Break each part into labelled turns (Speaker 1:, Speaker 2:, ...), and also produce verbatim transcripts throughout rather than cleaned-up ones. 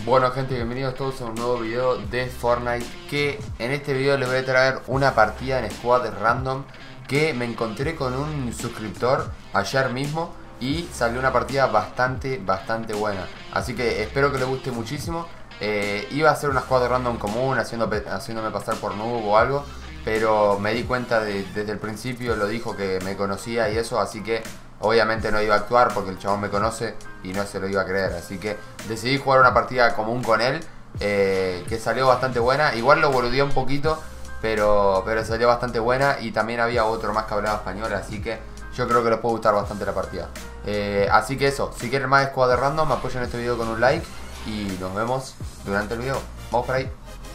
Speaker 1: Bueno gente, bienvenidos todos a un nuevo video de Fortnite. Que en este video les voy a traer una partida en squad random que me encontré con un suscriptor ayer mismo y salió una partida bastante, bastante buena. Así que espero que les guste muchísimo. eh, Iba a ser una squad random común, haciendo, haciéndome pasar por noob o algo, pero me di cuenta de, desde el principio, lo dijo que me conocía y eso, así que obviamente no iba a actuar porque el chabón me conoce y no se lo iba a creer. Así que decidí jugar una partida común con él, eh, que salió bastante buena. Igual lo boludeé un poquito, pero, pero salió bastante buena. Y también había otro más que hablaba español, así que yo creo que les puede gustar bastante la partida. eh, Así que eso, si quieren más squad de random, apoyen este video con un like y nos vemos durante el video. Vamos por ahí.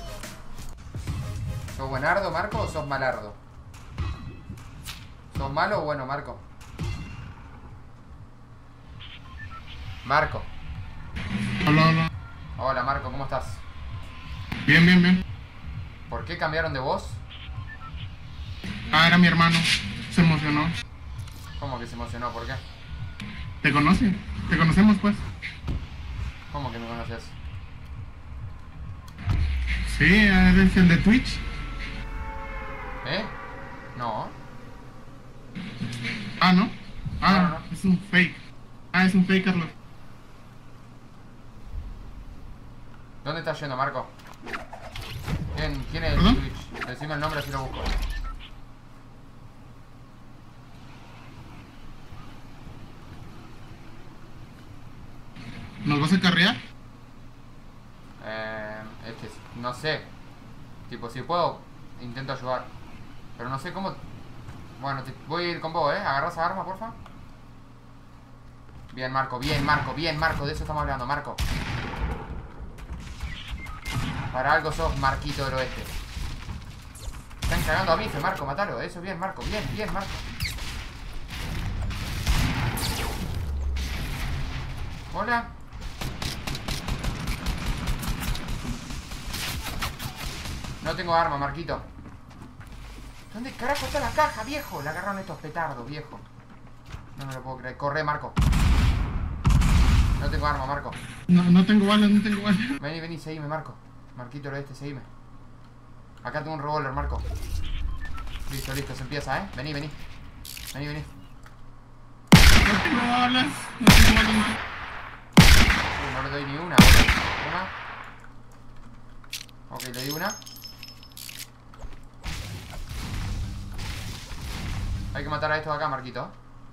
Speaker 1: ¿Sos buenardo, Marco, o sos malardo? ¿Sos malo o bueno, Marco? Marco.
Speaker 2: Hola, hola.
Speaker 1: Hola Marco, ¿cómo estás?
Speaker 2: Bien, bien, bien.
Speaker 1: ¿Por qué cambiaron de voz?
Speaker 2: Ah, era mi hermano. Se emocionó.
Speaker 1: ¿Cómo que se emocionó? ¿Por qué?
Speaker 2: ¿Te conoce? ¿Te conocemos, pues?
Speaker 1: ¿Cómo que me conoces?
Speaker 2: Sí, eres el de Twitch.
Speaker 1: ¿Eh? No.
Speaker 2: Ah, ¿no? Ah,
Speaker 1: No, no, no.
Speaker 2: es un fake. Ah, es un fake, Carlos.
Speaker 1: ¿Dónde estás yendo, Marco? ¿Quién, quién es el
Speaker 2: ¿Perdón?
Speaker 1: Twitch? Decime el nombre así lo busco.
Speaker 2: ¿Nos vas a carrear?
Speaker 1: Eh, es que no sé. Tipo, si puedo, intento ayudar. Pero no sé cómo. Bueno, te, voy a ir con vos, ¿eh? Agarrá esa arma, porfa. Bien, Marco, bien, Marco, bien, Marco. De eso estamos hablando, Marco. Para algo sos Marquito del Oeste. Están cagando a bife, Marco, matalo. Eso, bien, Marco, bien, bien, Marco. Hola. No tengo arma, Marquito. ¿Dónde carajo está la caja, viejo? La agarraron estos petardos, viejo. No me lo puedo creer. Corre, Marco. No tengo arma, Marco.
Speaker 2: No, no tengo balas, no tengo balas.
Speaker 1: Vení, vení, seguime, Marco. Marquito del Oeste, seguime. Acá tengo un revólver, Marco. Listo, listo, se empieza, ¿eh? Vení, vení. Vení, vení.
Speaker 2: No tengo balas. No tengo balas.
Speaker 1: Uy, no le doy ni una, boludo. Una. Ok, le di una. Hay que matar a estos de acá, Marquito.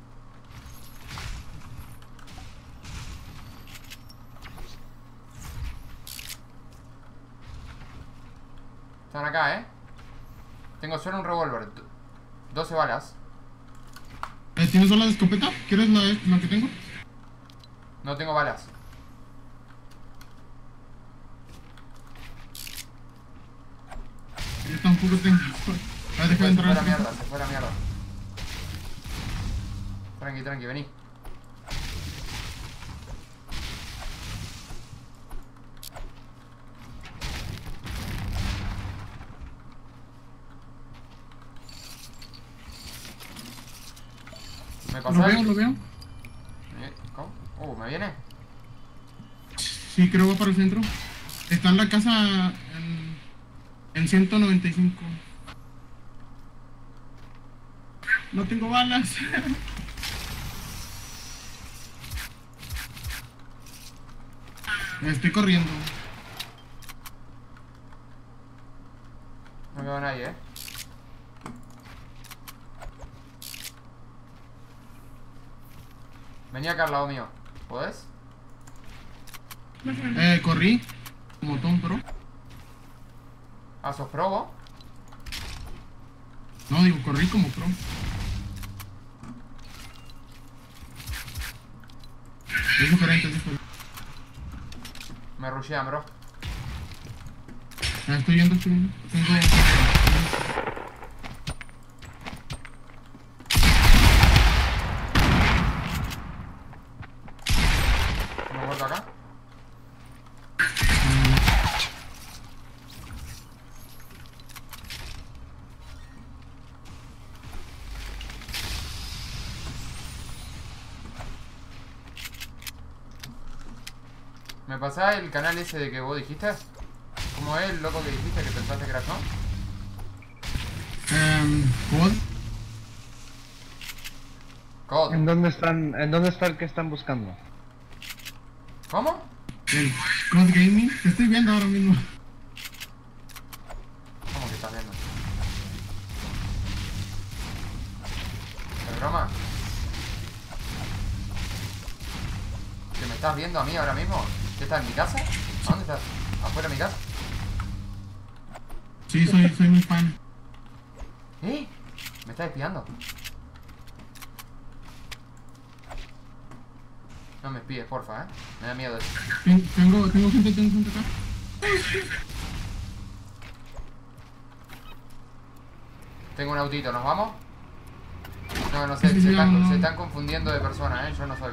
Speaker 1: Están acá, ¿eh? Tengo solo un revólver. doce balas.
Speaker 2: Eh, ¿Tienes balas de escopeta? ¿Quieres la, la que tengo?
Speaker 1: No tengo balas.
Speaker 2: Yo tampoco tengo. Ah, deja de
Speaker 1: Se
Speaker 2: entrar.
Speaker 1: fue a la mierda, se fue a la mierda. Tranqui, tranqui, vení. ¿Me
Speaker 2: Lo
Speaker 1: pasó
Speaker 2: veo,
Speaker 1: ahí?
Speaker 2: lo veo.
Speaker 1: ¿Cómo? Uh, ¿me viene?
Speaker 2: Sí, creo que va para el centro. Está en la casa en, en ciento noventa y cinco. No tengo balas. Estoy corriendo.
Speaker 1: No veo a nadie, ¿eh? Vení acá al lado mío. ¿Podés?
Speaker 2: Eh, corrí. Como todo un pro.
Speaker 1: Ah, ¿sos pro vos?
Speaker 2: No, digo, corrí como pro. Es diferente, es diferente.
Speaker 1: Me rushean, bro.
Speaker 2: Ah, estoy viendo, estoy viendo. Tengo...
Speaker 1: ¿Me muerto acá? ¿Me pasás el canal ese de que vos dijiste? ¿Cómo es el loco que dijiste que pensaste que era yo?
Speaker 2: Um, ¿Cod?
Speaker 1: Cod.
Speaker 3: ¿En dónde están, en dónde está el que están buscando?
Speaker 1: ¿Cómo?
Speaker 2: El Cod Gaming. Te estoy viendo ahora mismo.
Speaker 1: ¿Cómo que estás viendo? ¿Es broma? ¿Que me estás viendo a mí ahora mismo? ¿Qué estás en mi casa? ¿A dónde estás? ¿Afuera de mi casa?
Speaker 2: Sí, soy, soy muy fan.
Speaker 1: ¿Eh? ¿Me estás espiando? No me espíes, porfa, ¿eh? Me da miedo eso.
Speaker 2: Ten- Tengo, tengo gente, tengo gente acá.
Speaker 1: Tengo un autito, ¿nos vamos? No, no sé,
Speaker 2: Sí,
Speaker 1: se
Speaker 2: sí,
Speaker 1: están,
Speaker 2: no, no.
Speaker 1: se están confundiendo de personas, ¿eh? Yo no soy.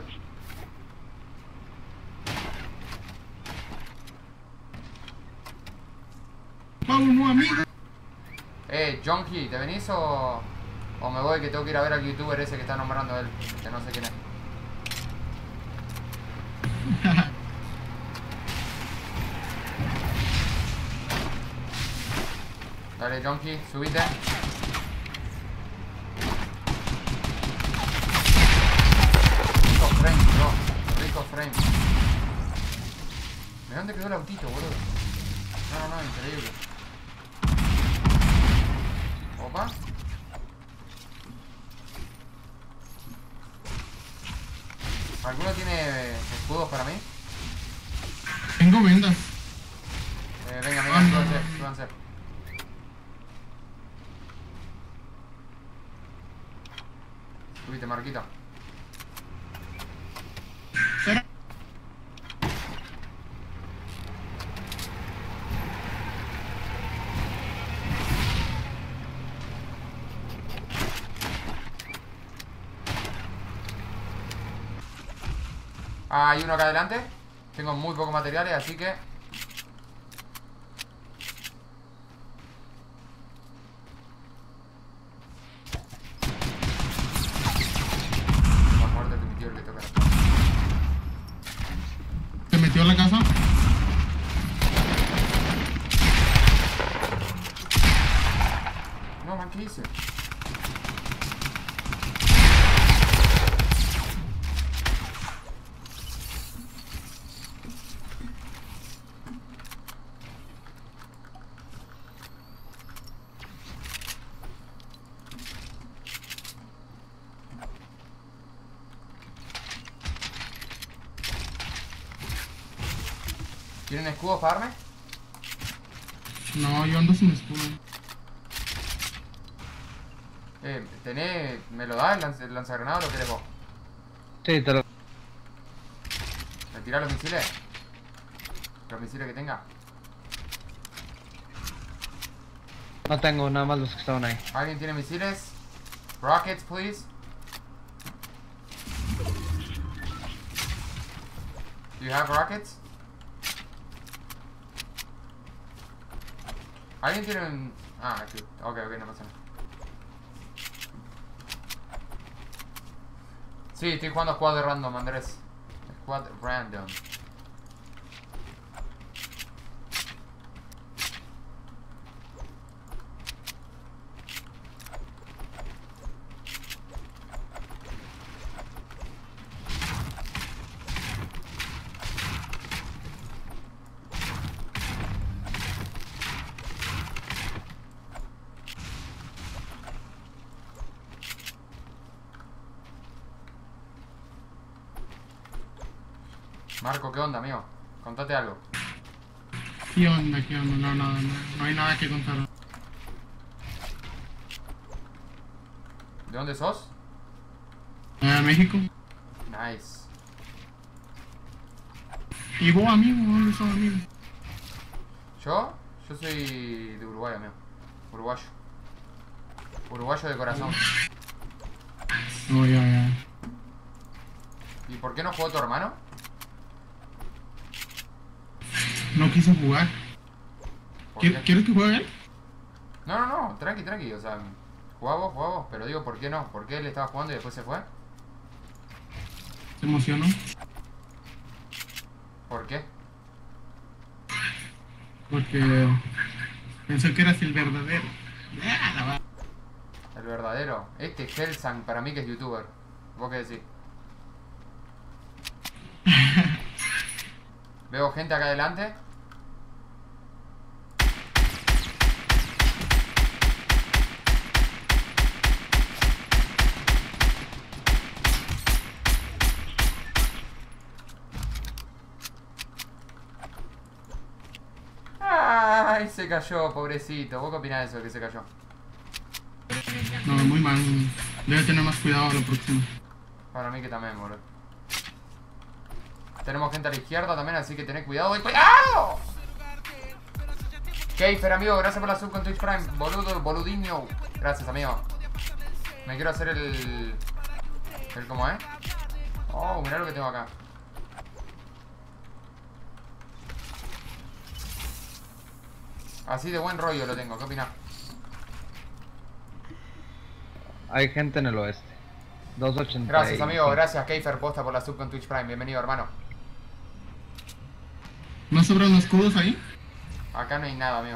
Speaker 2: Vamos, no, amigo.
Speaker 1: Eh, Jonky, ¿te venís o...? O me voy que tengo que ir a ver al youtuber ese que está nombrando él, que no sé quién es. Dale, Jonky, subite. Rico frame, bro. Rico frame. ¿De dónde quedó el autito, boludo? No, no, no, increíble. Opa. ¿Alguno tiene escudos para mí?
Speaker 2: Tengo vendas.
Speaker 1: Eh, venga, venga, súbanse, súbanse. Subite, Marquito.
Speaker 2: Espera.
Speaker 1: Ah, hay uno acá adelante. Tengo muy pocos materiales, así que... Más muerte que mi tío el que toca la puerta.
Speaker 2: Se metió a la casa.
Speaker 1: No, man, ¿qué hice? ¿Tienen escudos para darme?
Speaker 2: No, yo ando sin escudo.
Speaker 1: Eh, ¿tenés... ¿Me lo das el, lanz el lanzagranado o lo querés vos?
Speaker 3: Sí, te lo...
Speaker 1: ¿Me tirás los misiles? ¿Los misiles que tenga?
Speaker 3: No tengo nada más los que estaban ahí.
Speaker 1: ¿Alguien tiene misiles? Rockets, please. Do you have rockets? ¿Alguien tiene un...? Ah, aquí. Ok, ok, no pasa nada. Sí, estoy jugando squad de random, Andrés. Squad random. Marco, ¿qué onda, amigo? Contate algo.
Speaker 2: ¿Qué onda? ¿Qué onda? No, nada, no, no hay nada que contar.
Speaker 1: ¿De dónde sos?
Speaker 2: Eh, México.
Speaker 1: Nice.
Speaker 2: ¿Y vos, amigo? ¿Dónde sos, amigo?
Speaker 1: ¿Yo? Yo soy de Uruguay, amigo. Uruguayo. Uruguayo de corazón.
Speaker 2: Oh, ya, ya.
Speaker 1: ¿Y por qué no jugó tu hermano?
Speaker 2: No quiso jugar.
Speaker 1: ¿Por qué?
Speaker 2: ¿Quieres ¿Quieres que juegue él?
Speaker 1: No, no, no, tranqui, tranqui, o sea, jugá vos, jugá vos, pero digo, ¿por qué no? ¿Por qué él estaba jugando y después se fue?
Speaker 2: Se emocionó.
Speaker 1: ¿Por qué?
Speaker 2: Porque pensé que eras el verdadero. Ah, la va-
Speaker 1: El verdadero. Este Hellsang, para mí que es youtuber. ¿Vos qué decís? Veo gente acá adelante. Ay, se cayó, pobrecito. ¿Vos qué opinás de eso de que se cayó?
Speaker 2: No, muy mal. Debe tener más cuidado a lo próximo.
Speaker 1: Para mí que también, boludo. Tenemos gente a la izquierda también, así que tened cuidado. ¡Y cuidado! Keifer, amigo, gracias por la sub con Twitch Prime. Boludo, boludiño. Gracias, amigo. Me quiero hacer el... ¿El cómo es? Oh, mirá lo que tengo acá. Así de buen rollo lo tengo, ¿qué opinás?
Speaker 3: Hay gente en el oeste. doscientos ochenta.
Speaker 1: Gracias, amigo, gracias, Keifer, posta por la sub con Twitch Prime. Bienvenido, hermano.
Speaker 2: ¿No sobran los escudos ahí?
Speaker 1: Acá no hay nada, amigo.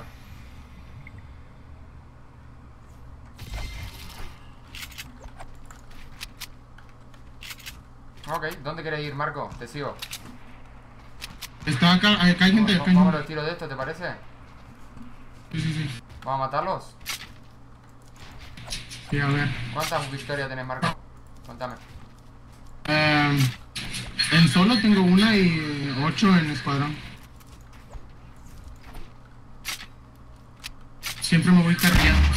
Speaker 1: Ok, ¿dónde querés ir, Marco? Te sigo.
Speaker 2: Está acá, acá hay gente, acá hay
Speaker 1: Vamos a
Speaker 2: gente.
Speaker 1: los tiros de esto, ¿te parece?
Speaker 2: Sí, sí, sí.
Speaker 1: ¿Vamos a matarlos?
Speaker 2: Sí, a ver.
Speaker 1: ¿Cuántas victorias tenés, Marco? Contame.
Speaker 2: Eh, en solo tengo una y ocho en escuadrón. Siempre me voy cargando.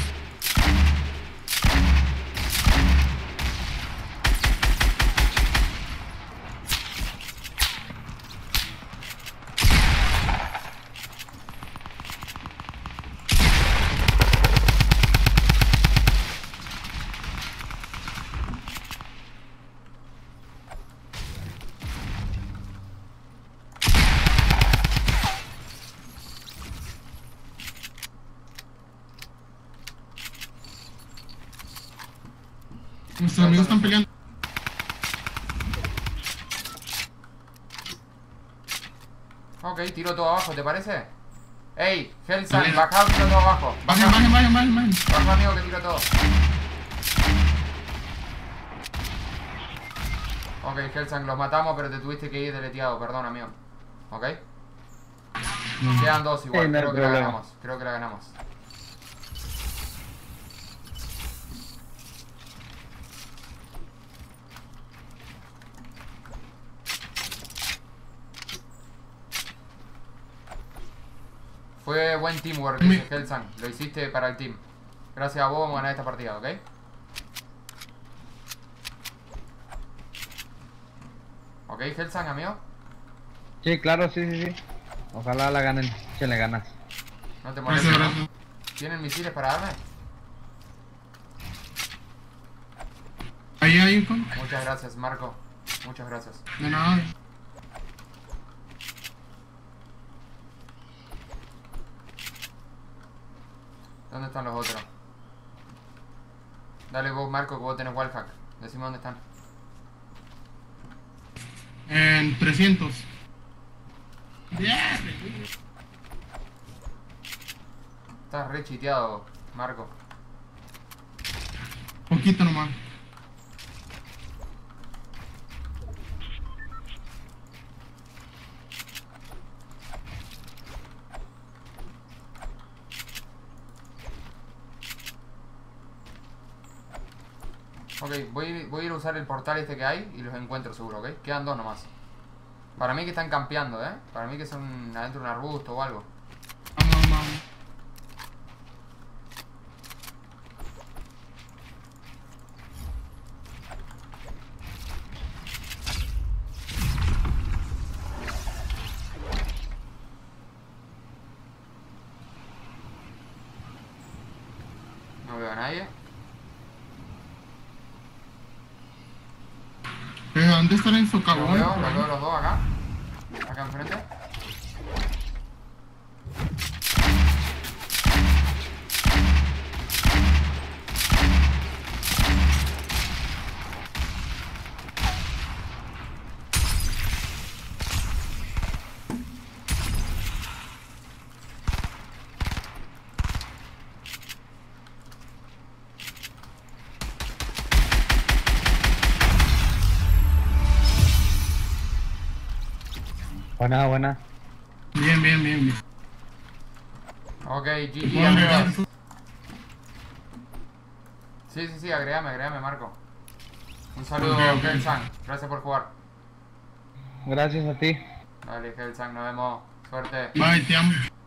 Speaker 2: Nuestros amigos están peleando.
Speaker 1: Ok, tiro todo abajo, ¿te parece? Ey, Hellsang,
Speaker 2: Vale.
Speaker 1: baja, tiro todo abajo.
Speaker 2: Bajen,
Speaker 1: Baja,
Speaker 2: bajen, bajen, bajen, bajen.
Speaker 1: baja, amigo, que tiro todo. Ok, Hellsang, los matamos, pero te tuviste que ir deleteado, perdón, amigo. Ok. Quedan dos igual,
Speaker 3: Sí, no hay
Speaker 1: creo que la
Speaker 3: problema.
Speaker 1: ganamos. Creo que la ganamos. Fue buen teamwork,
Speaker 2: Mi-
Speaker 1: dice Hellsang. Lo hiciste para el team. Gracias a vos vamos a ganar esta partida, ¿ok? ¿Ok, Hellsang, amigo?
Speaker 3: Sí, claro, sí, sí, sí. Ojalá la ganen. Si le ganas.
Speaker 1: No te
Speaker 2: Gracias,
Speaker 1: molestes, ¿no?
Speaker 2: gracias.
Speaker 1: ¿Tienen misiles para darme?
Speaker 2: Ahí hay un.
Speaker 1: Muchas gracias, Marco. Muchas gracias.
Speaker 2: De nada.
Speaker 1: ¿Dónde están los otros? Dale vos, Marco, que vos tenés wallhack. Decime dónde están.
Speaker 2: En trescientos.
Speaker 1: Estás re chiteado, Marco.
Speaker 2: Poquito nomás.
Speaker 1: Ok, voy, voy a ir a usar el portal este que hay y los encuentro seguro, ¿ok? Quedan dos nomás. Para mí que están campeando, ¿eh? Para mí que son adentro de un arbusto o algo.
Speaker 2: Vamos, vamos.
Speaker 1: No veo a nadie.
Speaker 2: Eh, ¿Dónde están en
Speaker 1: Los
Speaker 2: socavón?
Speaker 1: veo, los veo los dos acá. Acá enfrente.
Speaker 3: Buena, buena.
Speaker 2: Bien, bien, bien, bien.
Speaker 1: Ok, G
Speaker 2: ¿Te
Speaker 1: G,
Speaker 2: puedo agregar?
Speaker 1: amigos. Sí, sí, sí, agregame, agregame, Marco. Un saludo,
Speaker 2: Ok, ok.
Speaker 1: Hell-san. Gracias por jugar.
Speaker 3: Gracias a ti.
Speaker 1: Dale, Hell-san, nos vemos. Suerte.
Speaker 2: Bye, te amo.